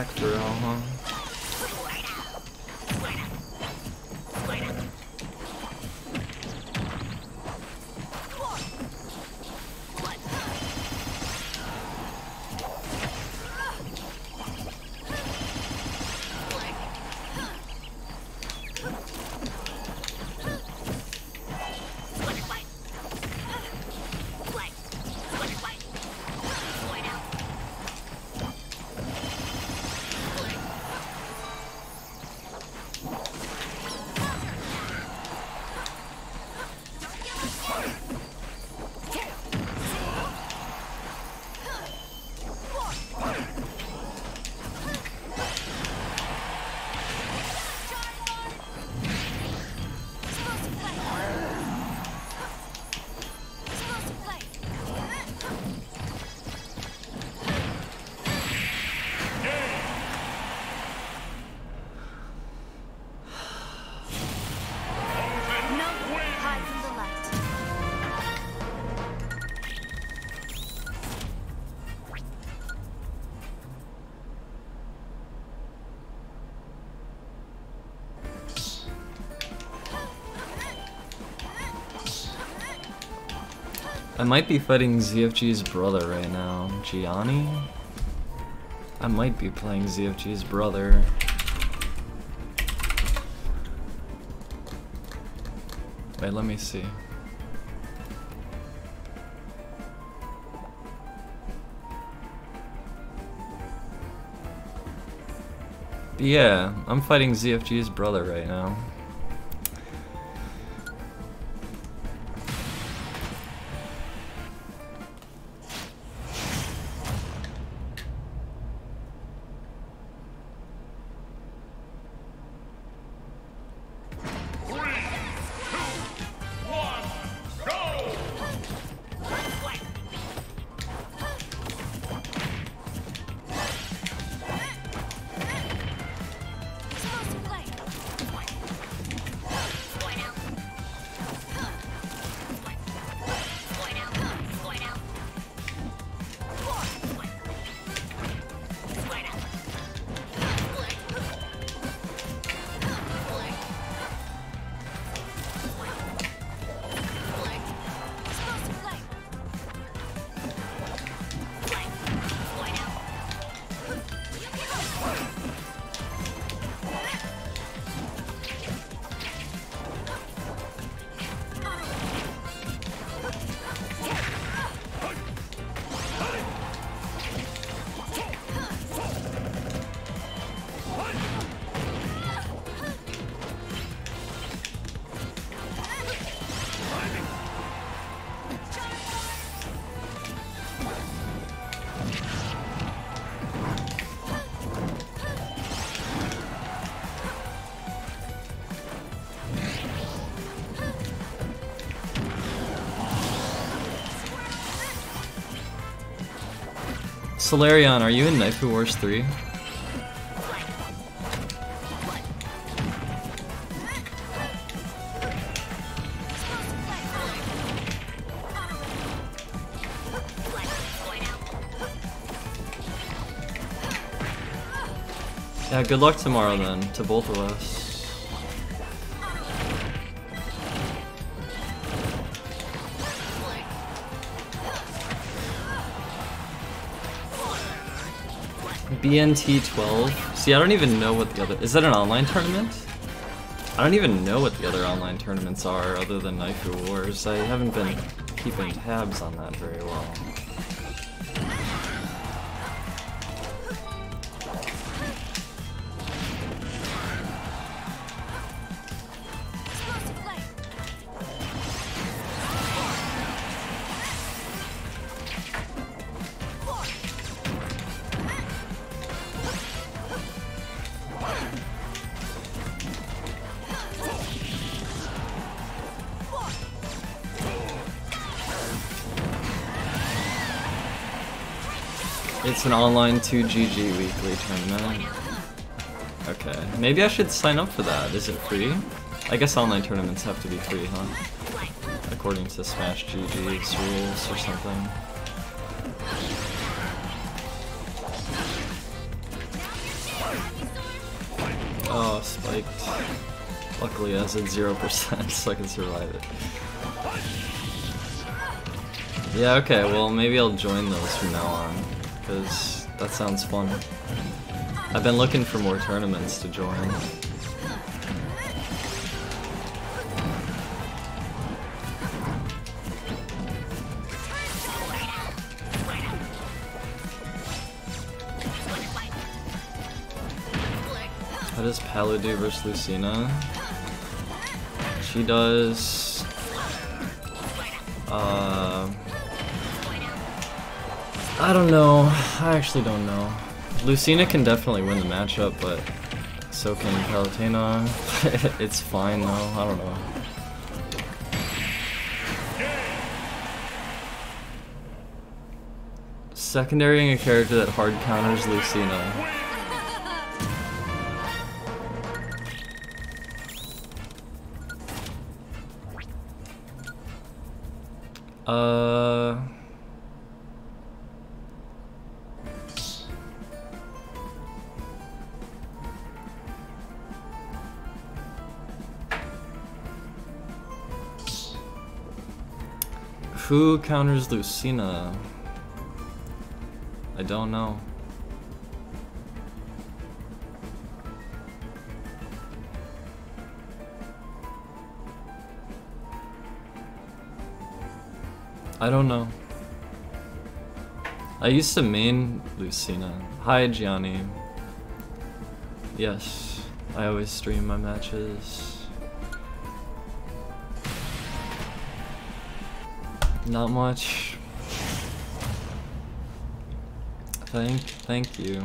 back throw, huh? I might be fighting ZFG's brother right now. Gianni? I might be playing ZFG's brother. Wait, let me see. But yeah, I'm fighting ZFG's brother right now. Solarion, are you in Knifey Wars 3? Yeah, good luck tomorrow then, to both of us. BNT 12? See, I don't even know what the other... Is that an online tournament? I don't even know what the other online tournaments are other than Knifey Wars. I haven't been keeping tabs on that very well. It's an online 2GG weekly tournament. Okay, maybe I should sign up for that. Is it free? I guess online tournaments have to be free, huh? According to Smash GG's rules or something. Oh, spiked. Luckily, I said 0%, so I can survive it. Yeah, okay, well, maybe I'll join those from now on, because that sounds fun. I've been looking for more tournaments to join. How does Palu do versus Lucina? She does... I don't know. I actually don't know. Lucina can definitely win the matchup, but so can Palutena. It's fine though, I don't know. Secondarying a character that hard counters Lucina. Who counters Lucina? I don't know. I don't know. I used to main Lucina. Hi, Gianni. Yes, I always stream my matches. Not much. Thank you.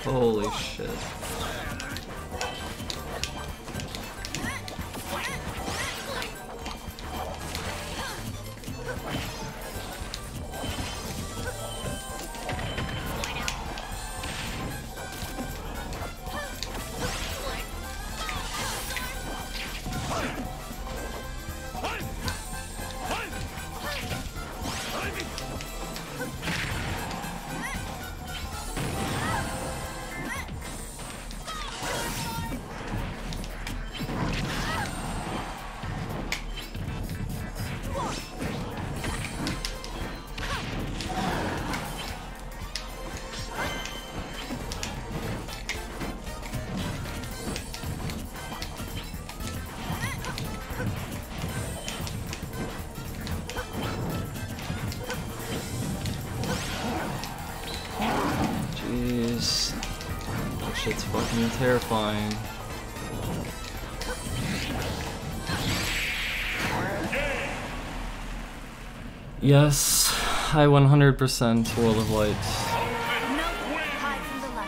Holy shit. Jeez. That shit's fucking terrifying. Yes, I 100% World of Light. Hide from the light.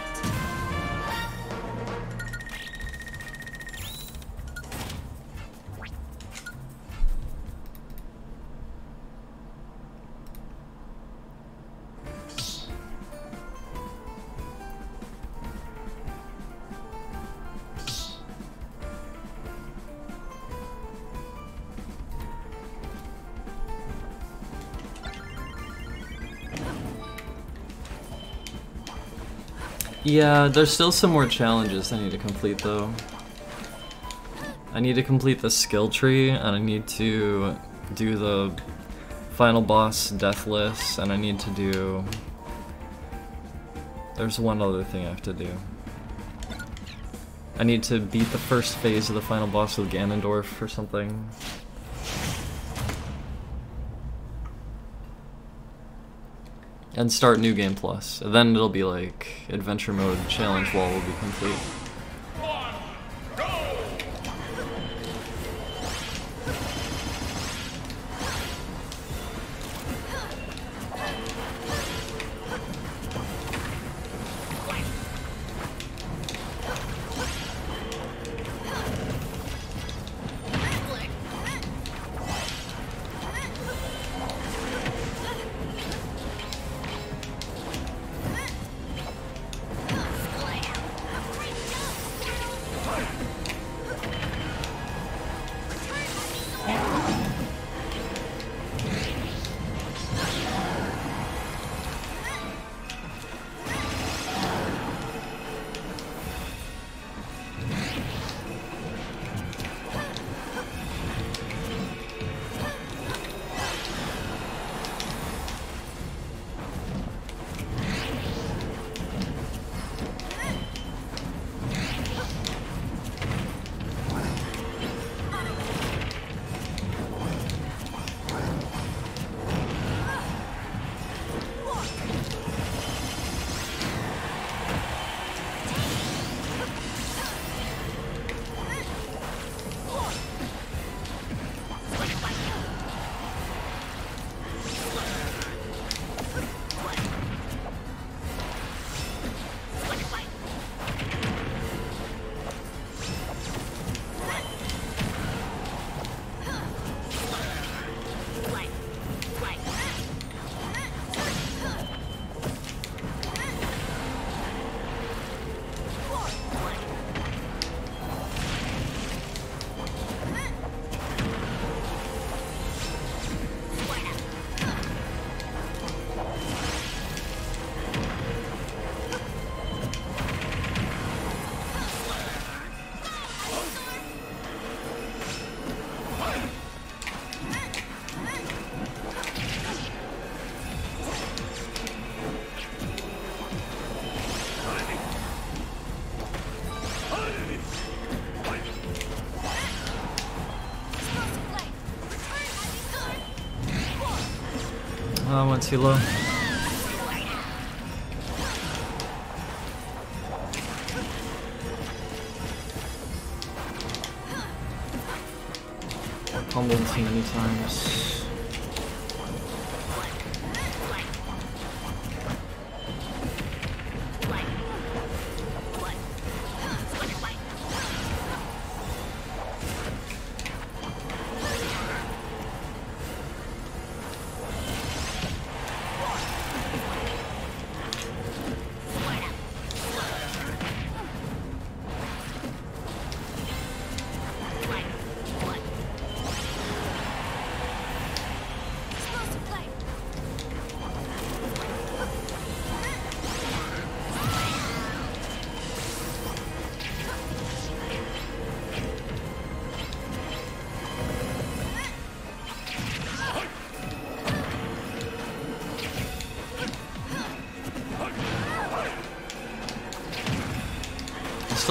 Yeah, there's still some more challenges I need to complete though. I need to complete the skill tree, and I need to do the final boss Deathless, and I need to do... There's one other thing I have to do. I need to beat the first phase of the final boss with Ganondorf or something. And start New Game Plus. And then it'll be like adventure mode challenge wall will be complete. I went too low. Pummeled too many times.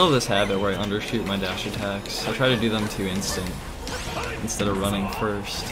still have this habit where I undershoot my dash attacks. I try to do them too instant instead of running first.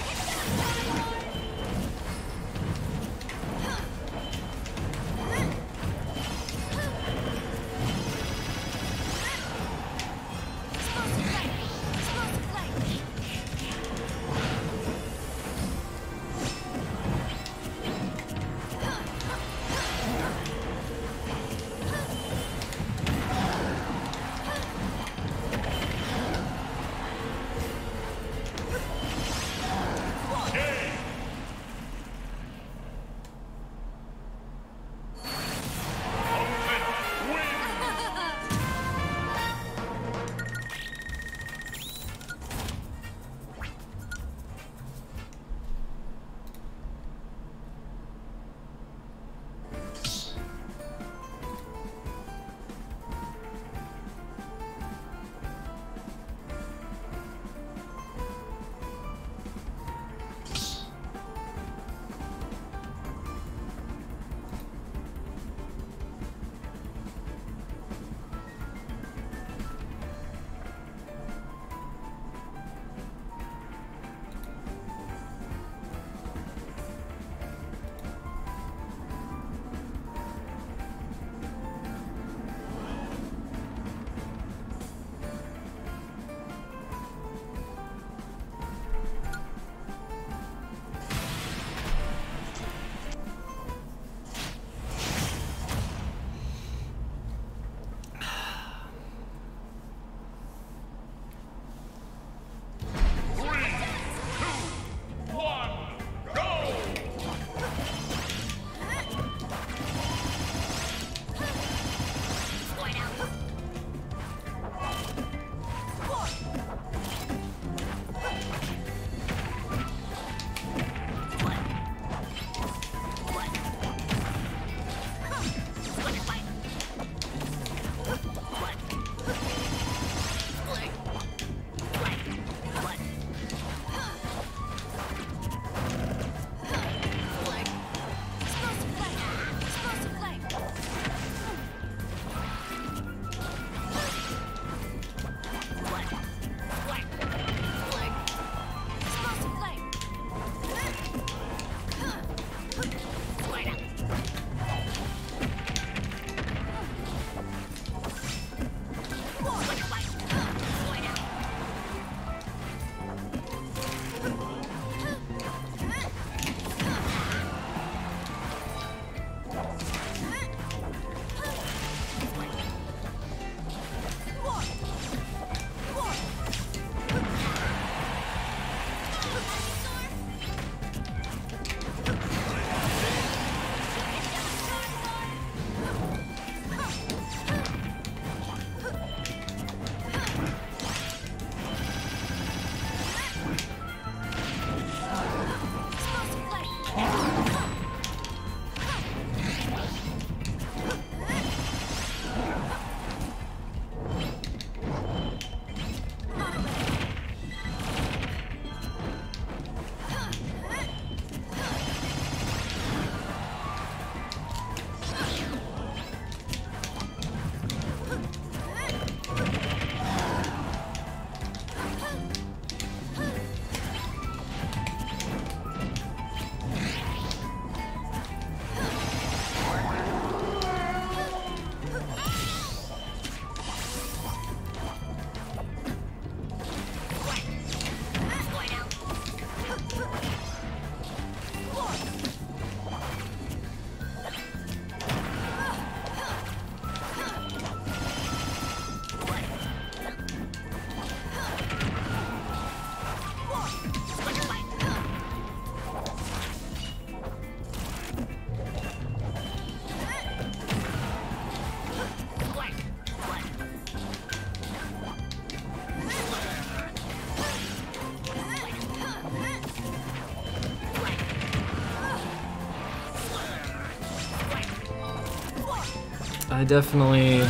I definitely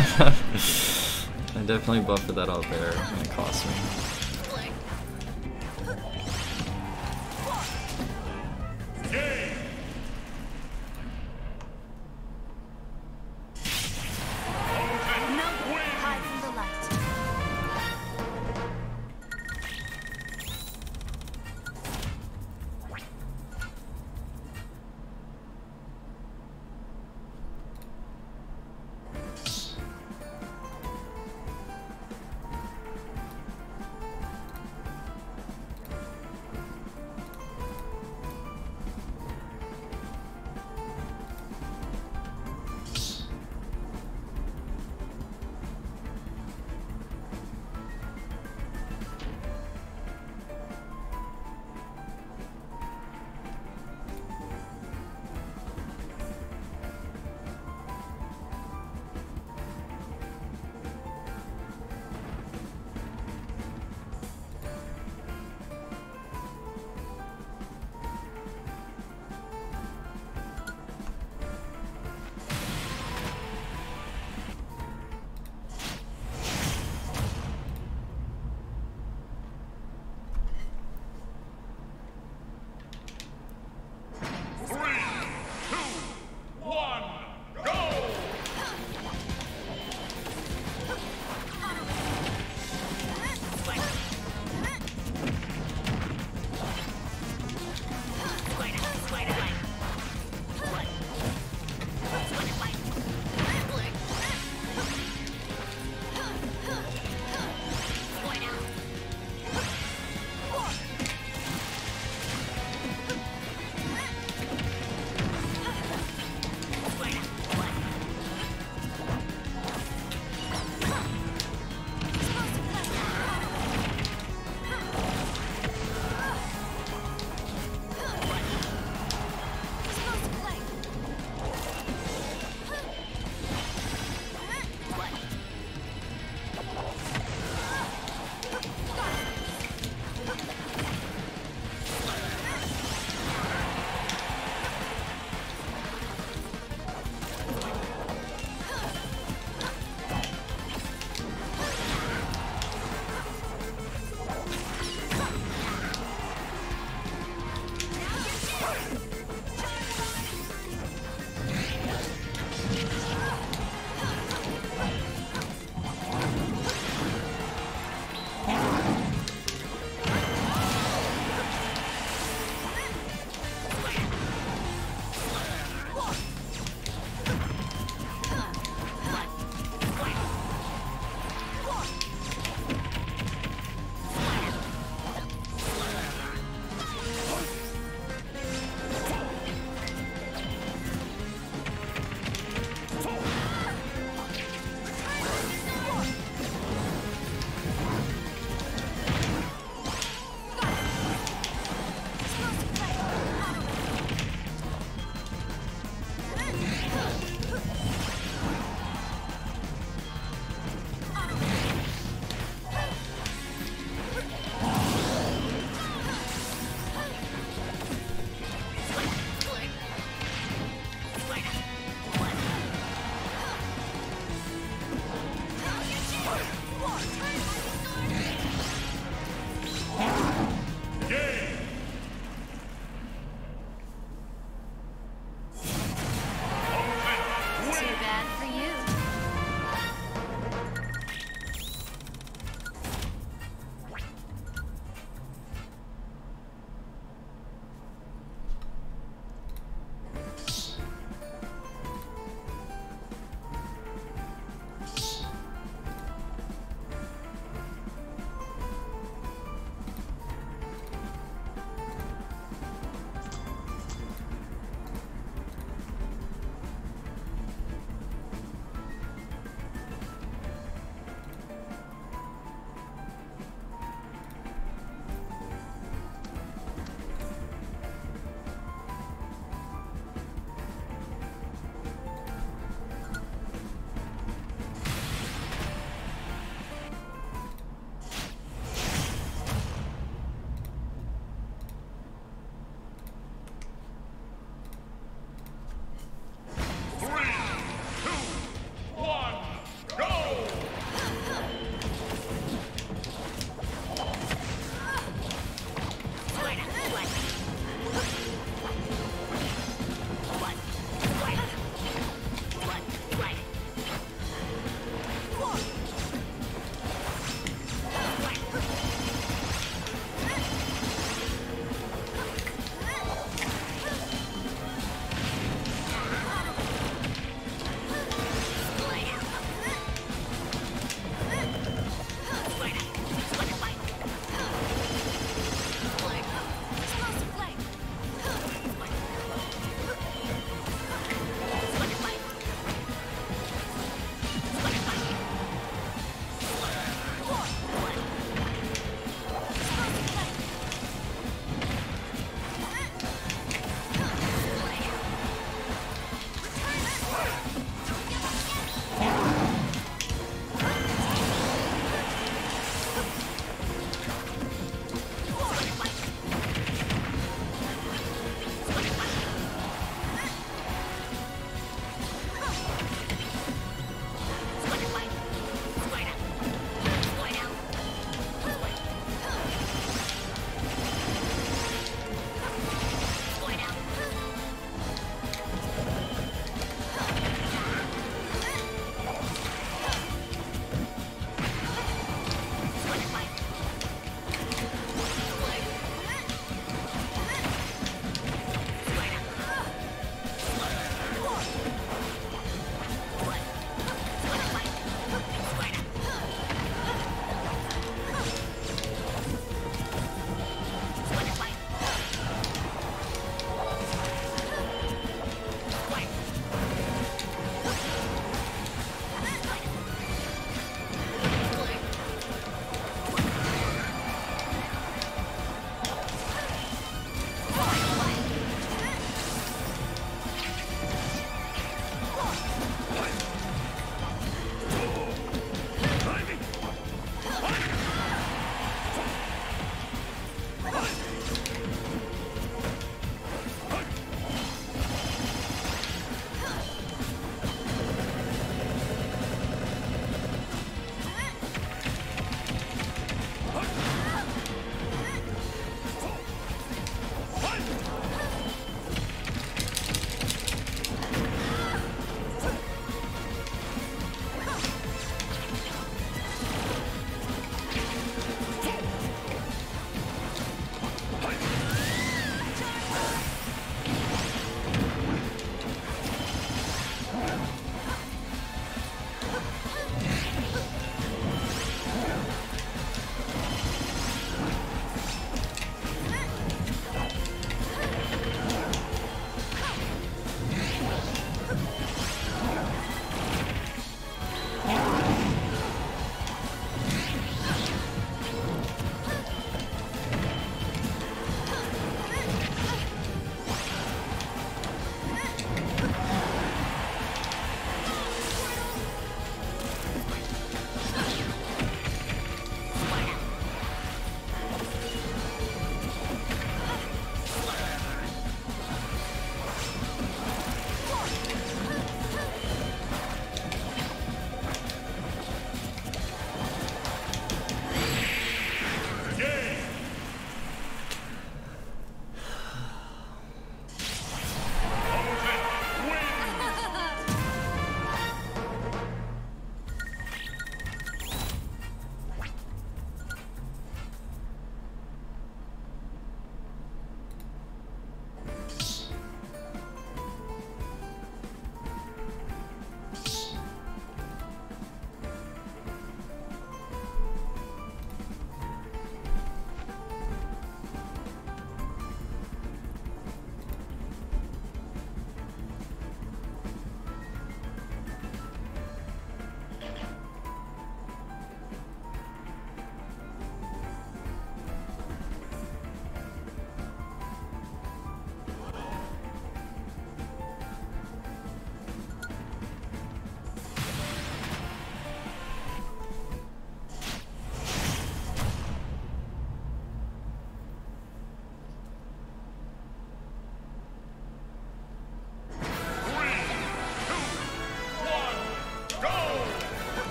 buffered that out there and it cost me. No way hide from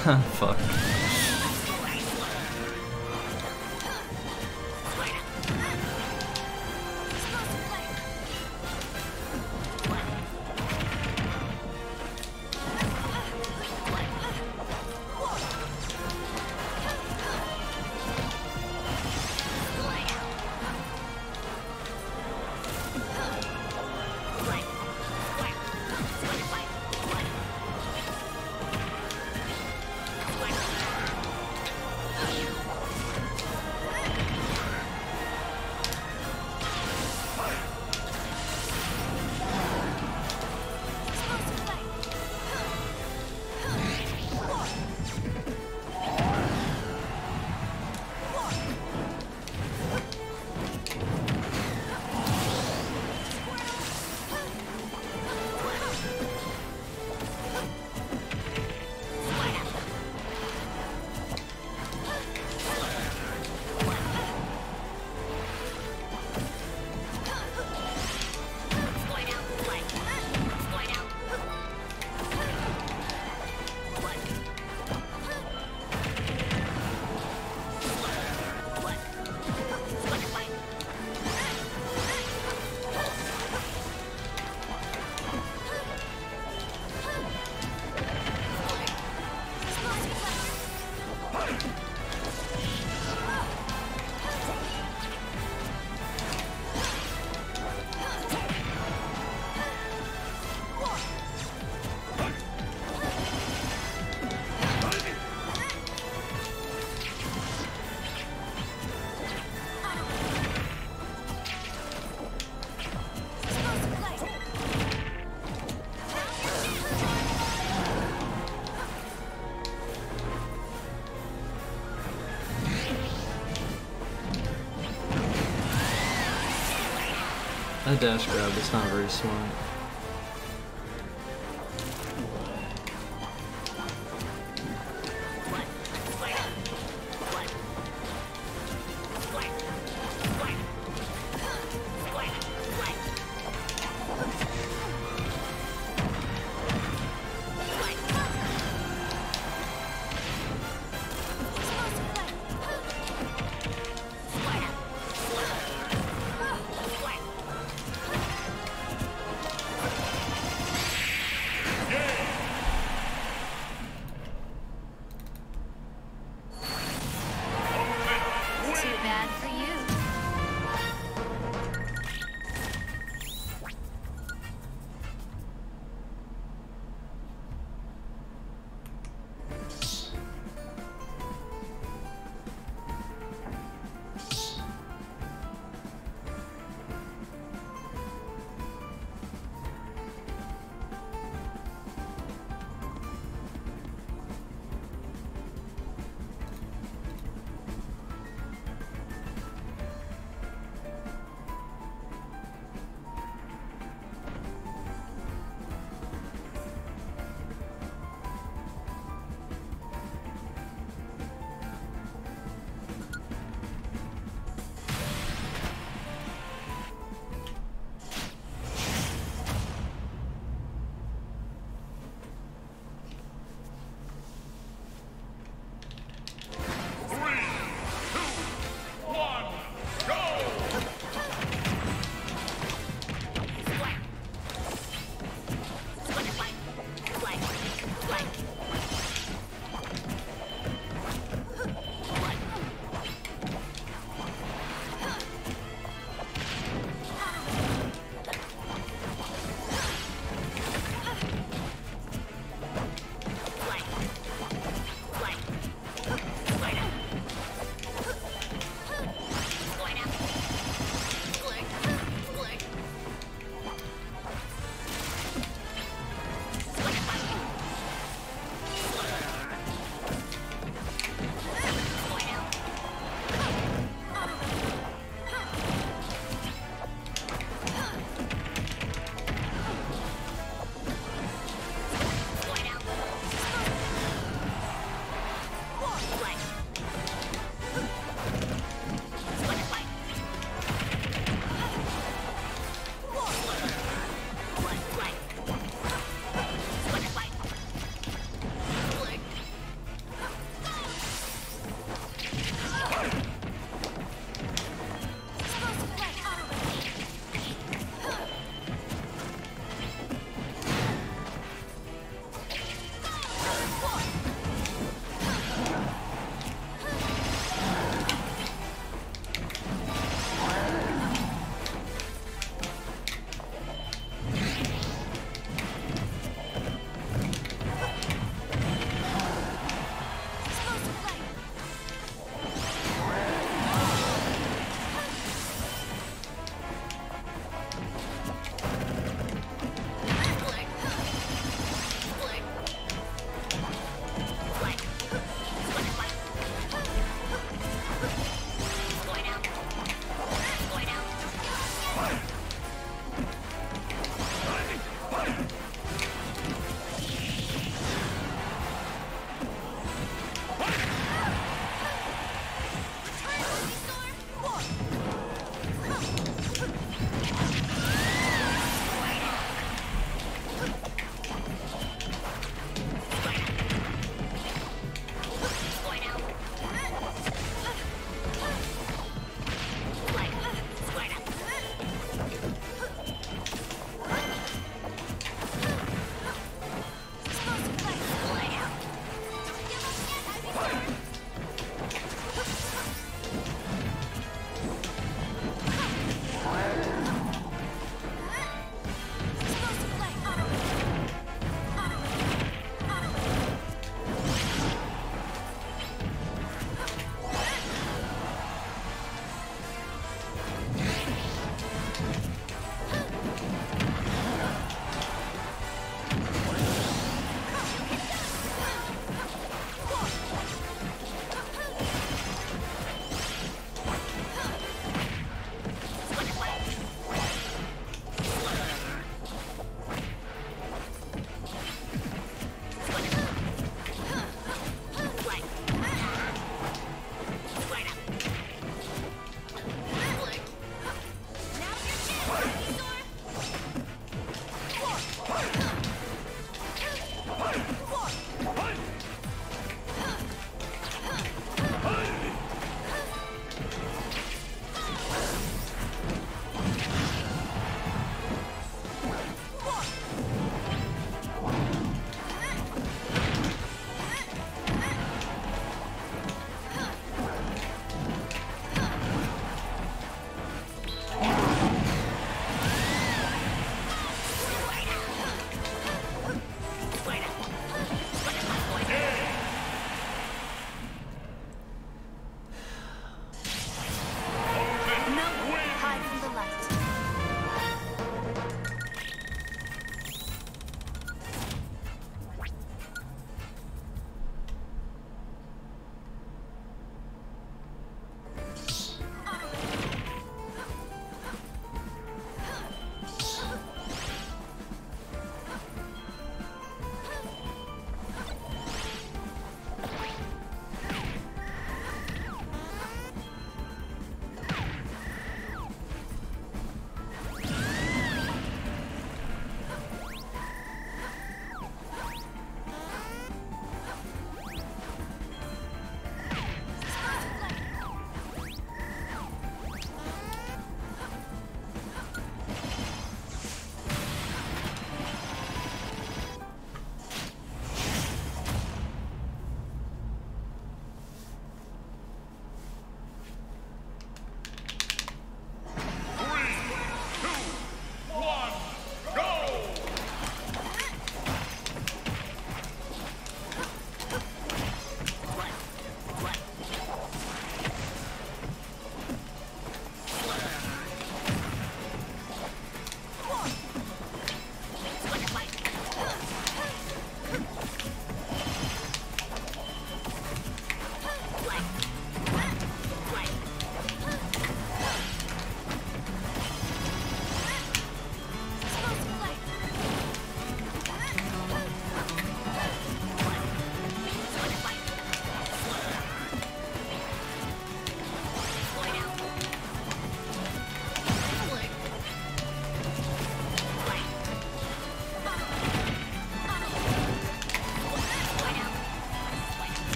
Fuck. That dash grab is not very smart.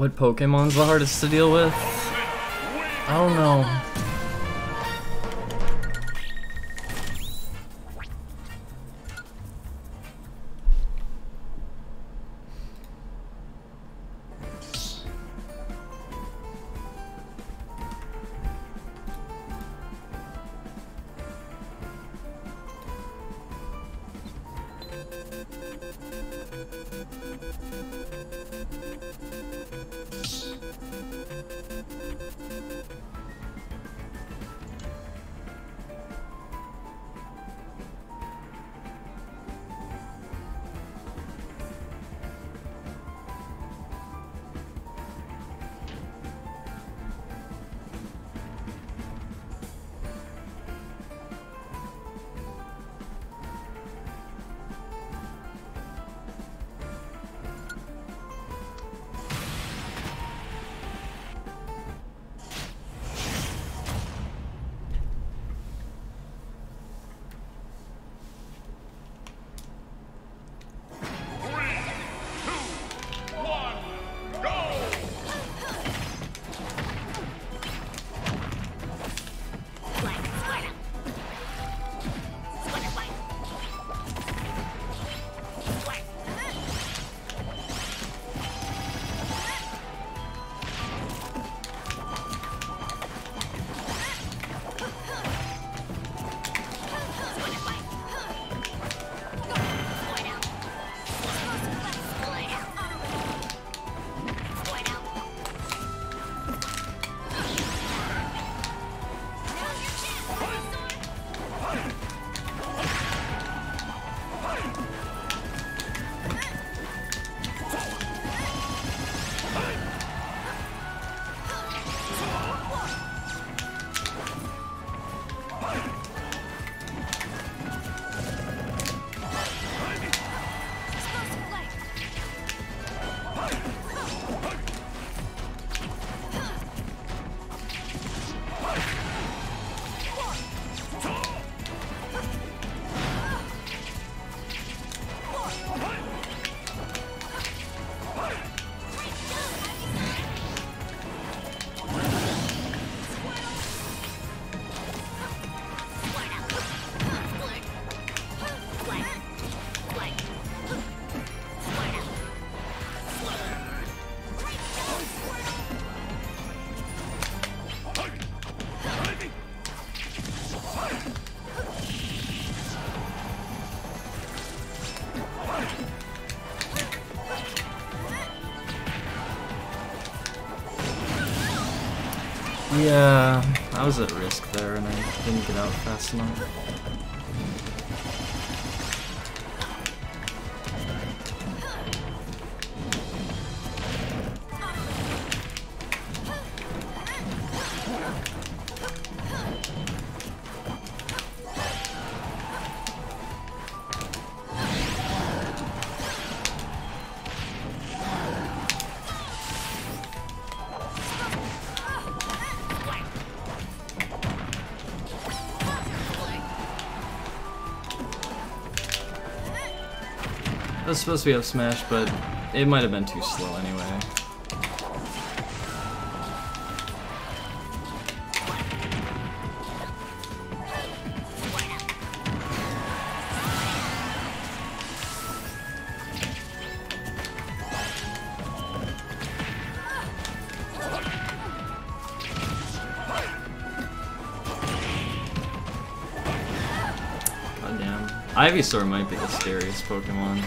What Pokemon's the hardest to deal with? I don't know. Yeah, I was at risk there and I didn't get out fast enough. It was supposed to be up smash, but it might have been too slow anyway. God damn. Ivysaur might be the scariest Pokemon.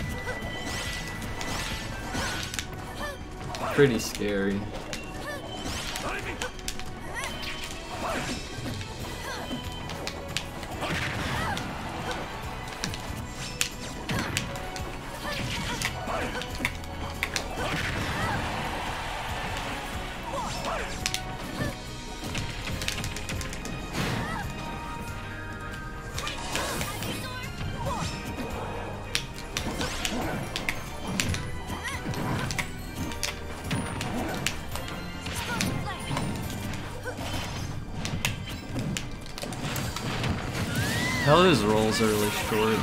Pretty scary. Hell, his rolls are really short.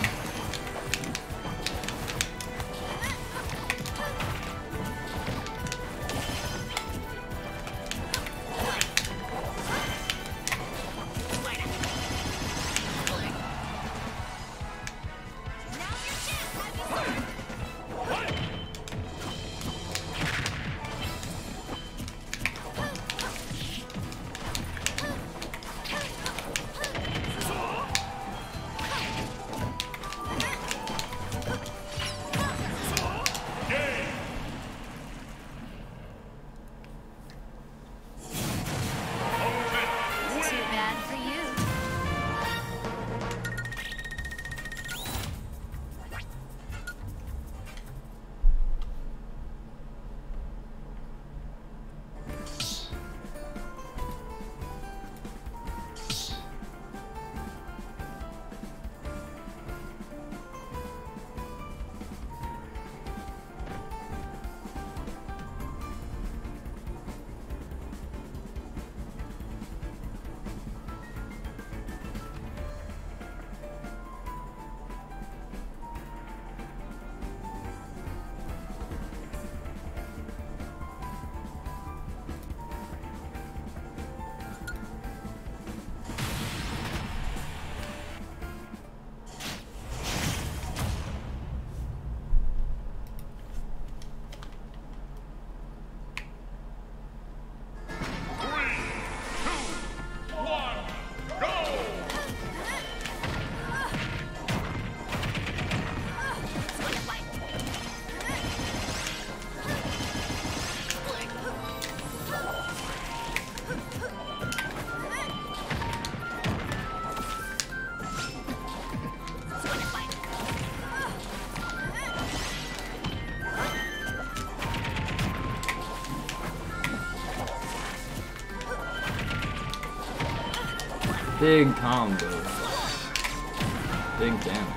Big combos. Big damage.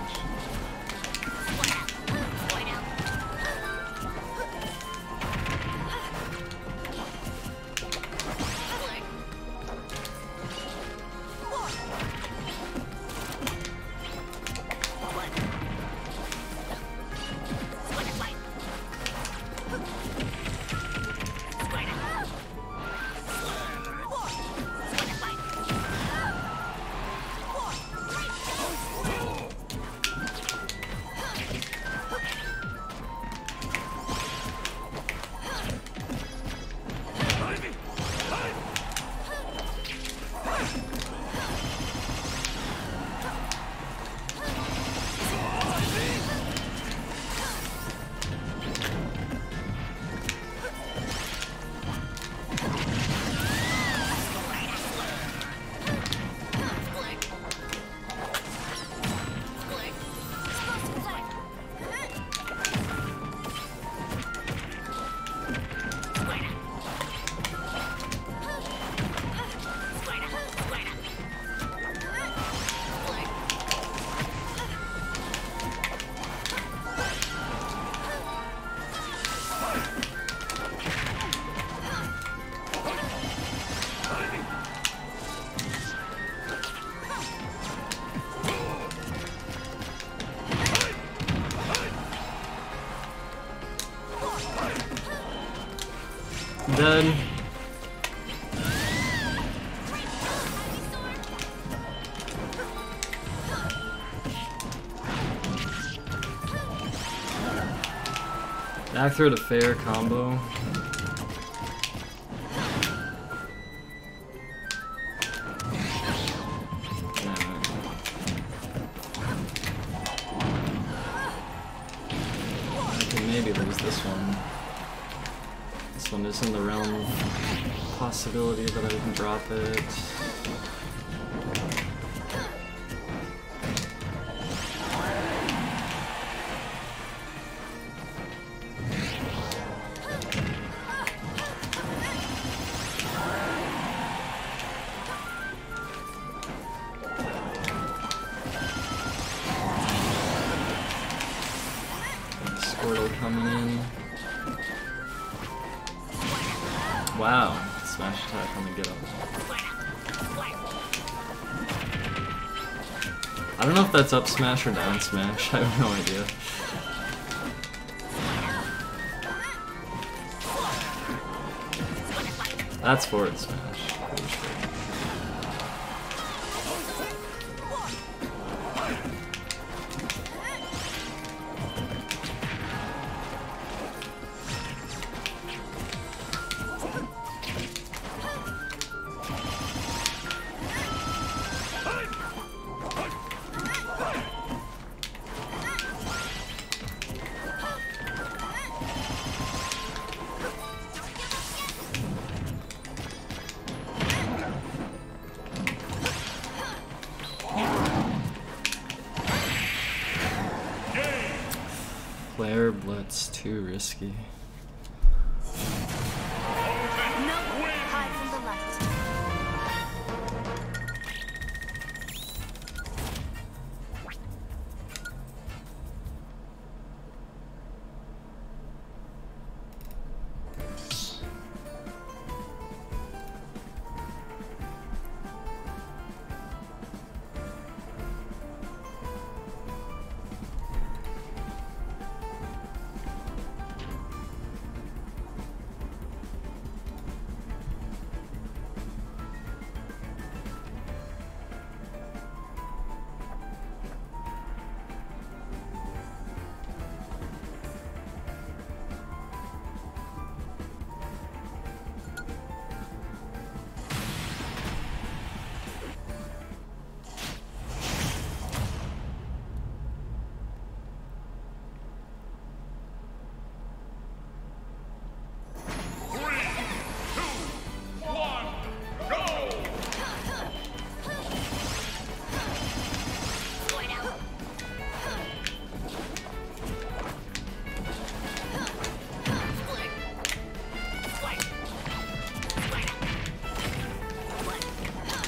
Dead. Back throw to fair combo. I can maybe lose this one. This one is in the realm of possibility that I can drop it. Squirtle coming in. Wow, smash attack on the get up. I don't know if that's up smash or down smash, I have no idea. That's forward smash, pretty sure. Flare Blitz, too risky. No way hide from the light.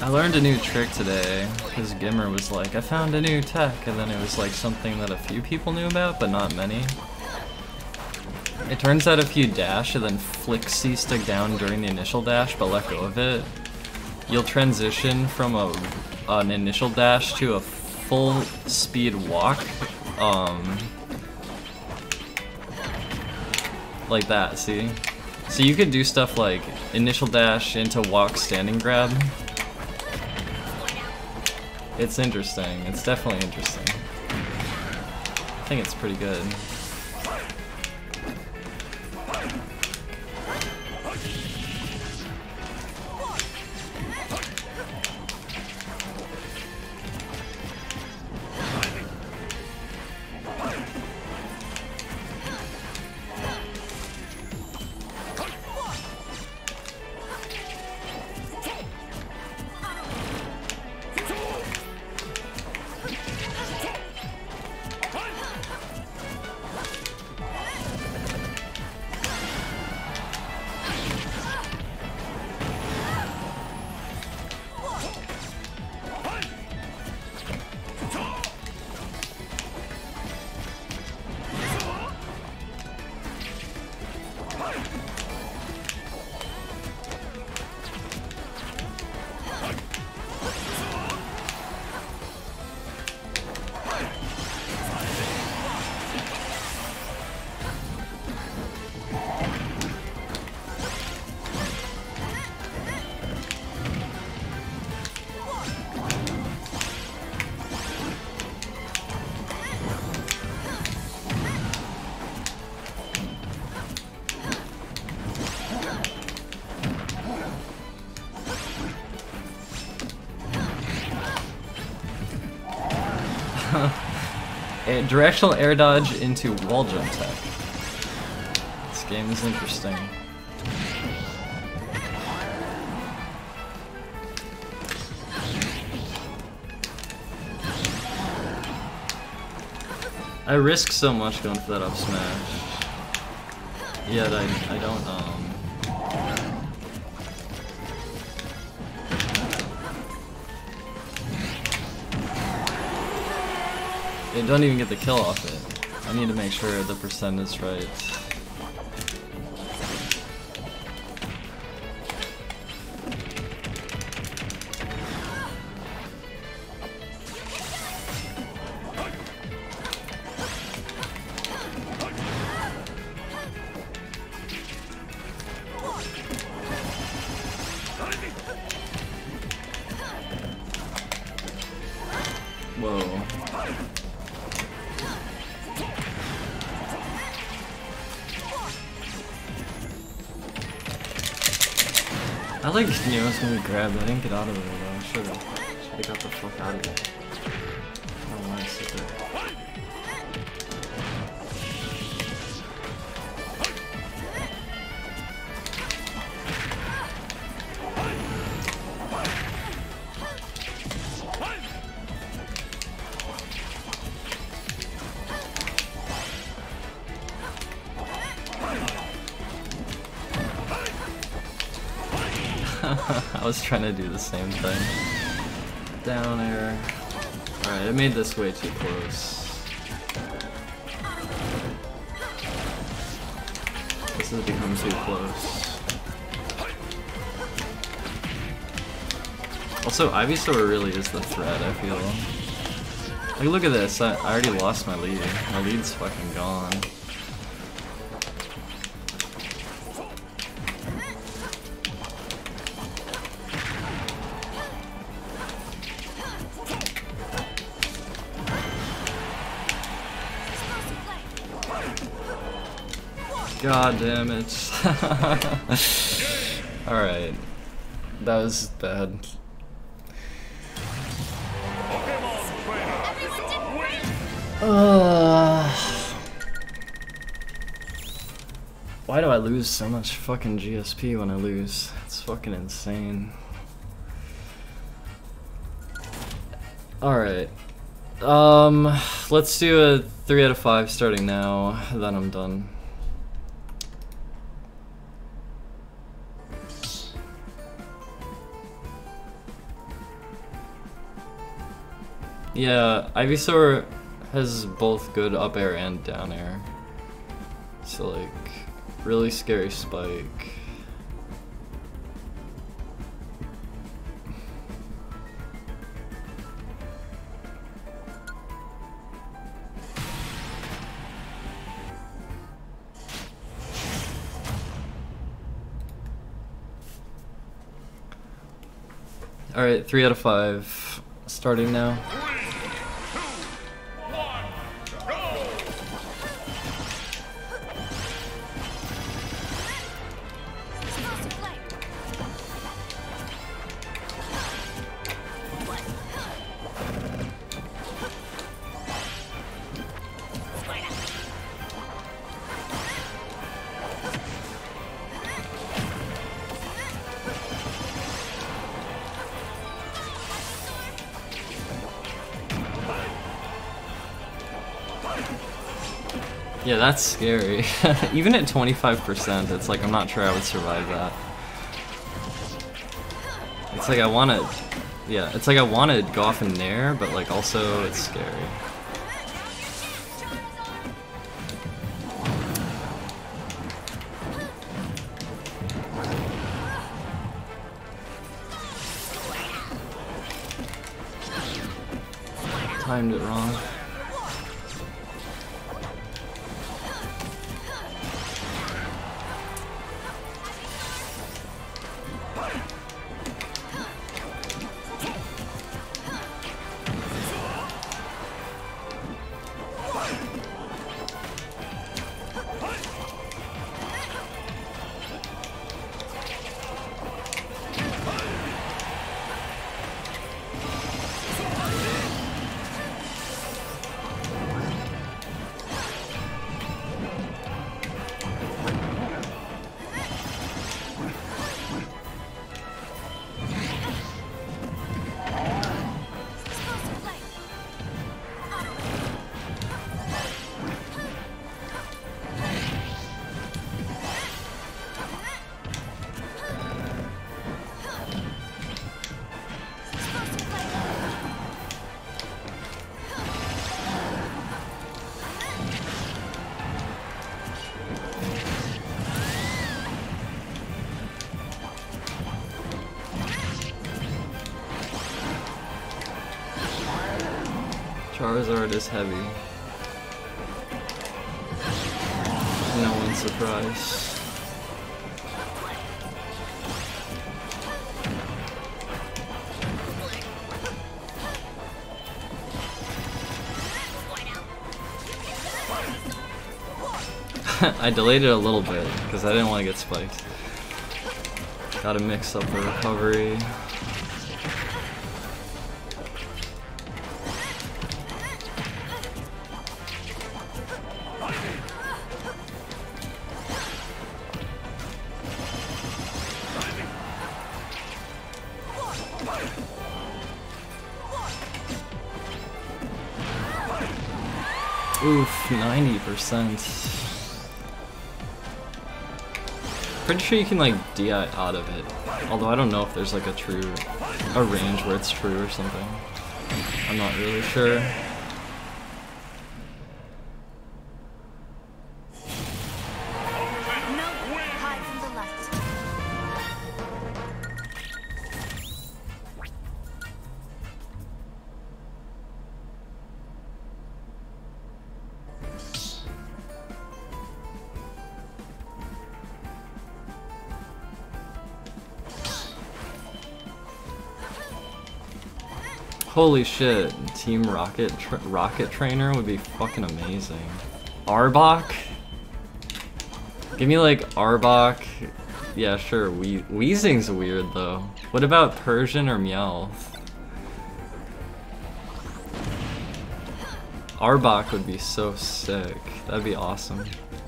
I learned a new trick today, because Gimmer was like, I found a new tech, and then it was like something that a few people knew about, but not many. It turns out if you dash and then flick C-stick down during the initial dash, but let go of it, you'll transition from an initial dash to a full speed walk, like that, see? So you could do stuff like initial dash into walk standing grab. It's interesting. It's definitely interesting. I think it's pretty good. Directional air dodge into wall jump tech. This game is interesting. I risk so much going for that up smash. Yet I don't They don't even get the kill off it. I need to make sure the percent is right. Whoa. I like Neo's when we grabbed it. I didn't get out of it though. I should've got the fuck out of it. I don't want to sit there. I was trying to do the same thing. Down air. Alright, I made this way too close. This has become too close. Also, Ivysaur really is the threat, I feel. Like, look at this. I already lost my lead. My lead's fucking gone. God damn it. Alright. That was bad. Why do I lose so much fucking GSP when I lose? It's fucking insane. Alright. Let's do a 3 out of 5 starting now, then I'm done. Yeah, Ivysaur has both good up air and down air. So like, really scary spike. Alright, 3 out of 5. Starting now. Yeah, that's scary. Even at 25%, it's like I'm not sure I would survive that. It's like I wanna, yeah, it's like I wanna go off in Nair, but like also it's scary. Timed it wrong. Charizard is heavy. No one's surprised. I delayed it a little bit because I didn't want to get spiked. Gotta mix up the recovery. Oof, 90%. Pretty sure you can like DI out of it. Although I don't know if there's like a range where it's true or something. I'm not really sure. Holy shit, Team Rocket Trainer would be fucking amazing. Arbok? Give me like Arbok. Yeah, sure. Weezing's weird though. What about Persian or Meowth? Arbok would be so sick. That'd be awesome.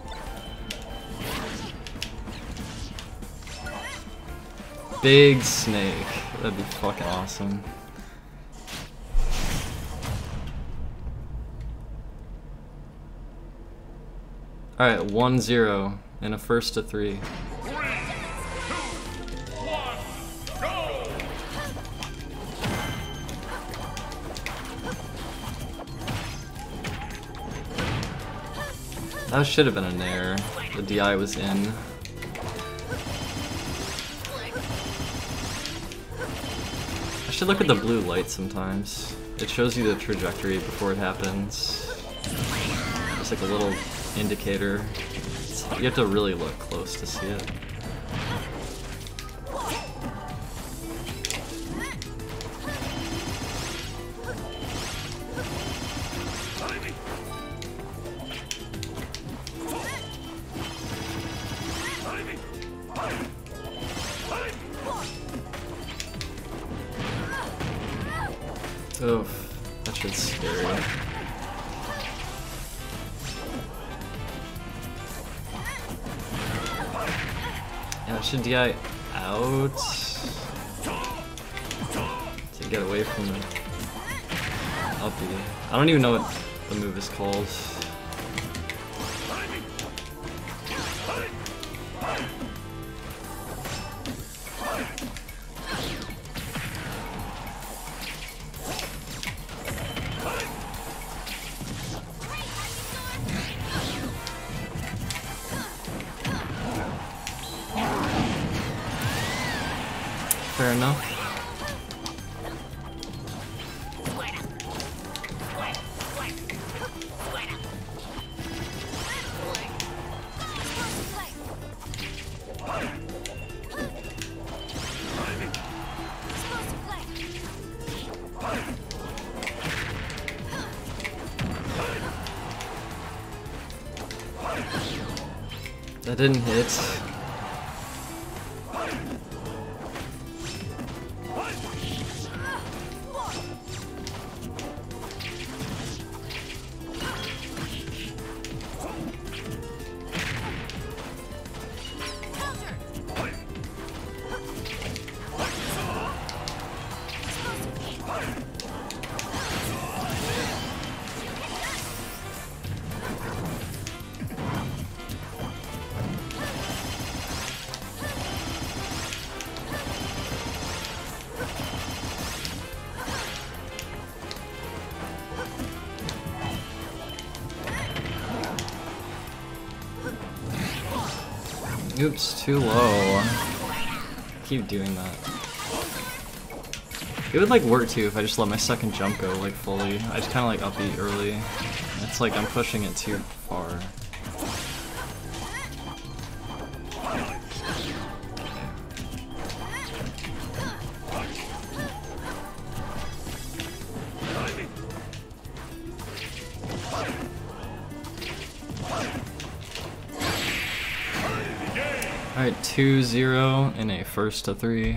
Big Snake. That'd be fucking awesome. Alright, 1-0 and a first to 3. That should have been a nair. The DI was in. I should look at the blue light sometimes. It shows you the trajectory before it happens. It's like a little indicator. You have to really look close to see it. Oof, that shit's scary. Yeah, I should DI out to get away from the uppy. I don't even know what the move is called. Fair enough. That didn't hit. Oops, too low. Keep doing that. It would like work too if I just let my second jump go like fully. I just kind of like upbeat early. It's like I'm pushing it too far. Alright, 2-0 in a first to 3.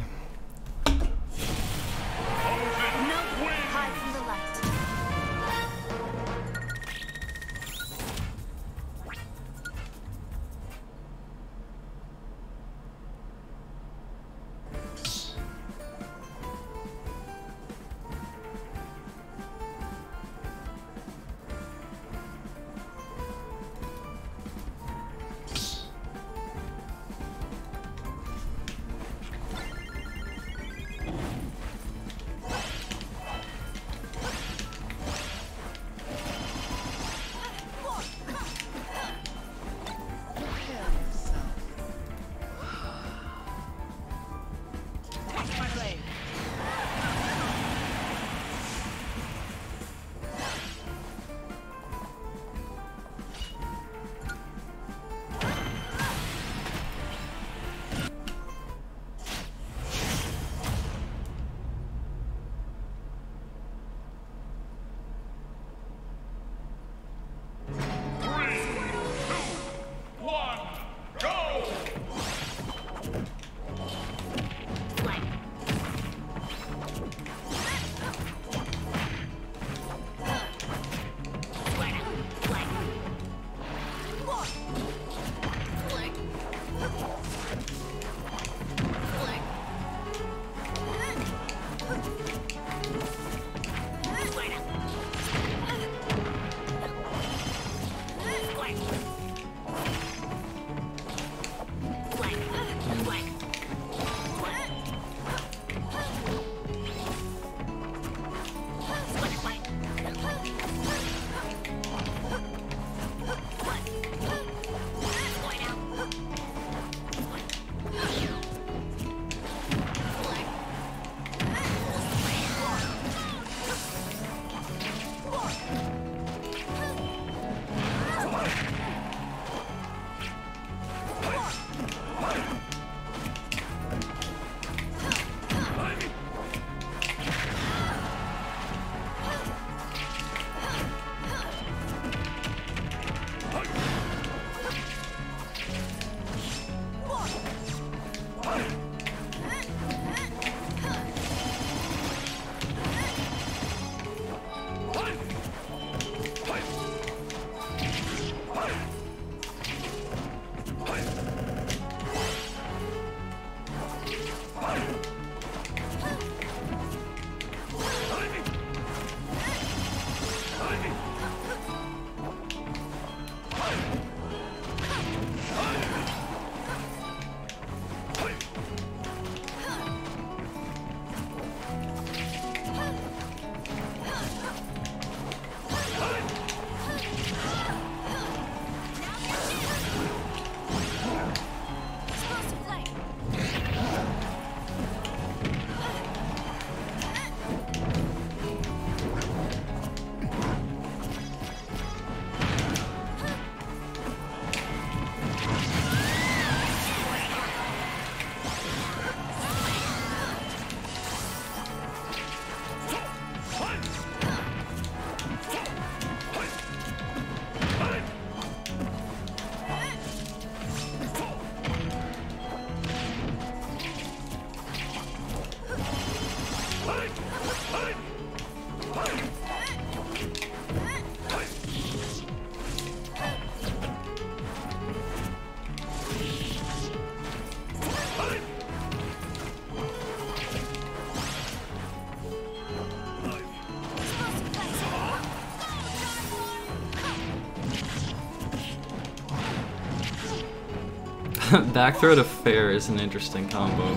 Back throw to fair is an interesting combo.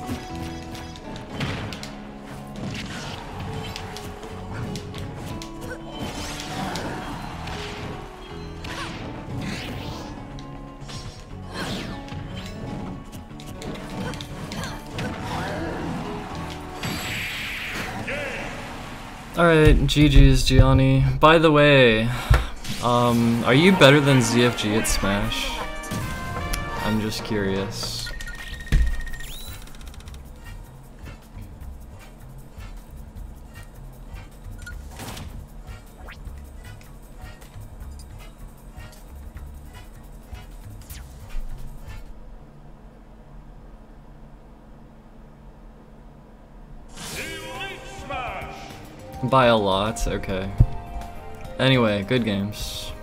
Alright, GG's Gianni. By the way, are you better than ZFG at Smash? I'm just curious. By a lot, okay. Anyway, good games.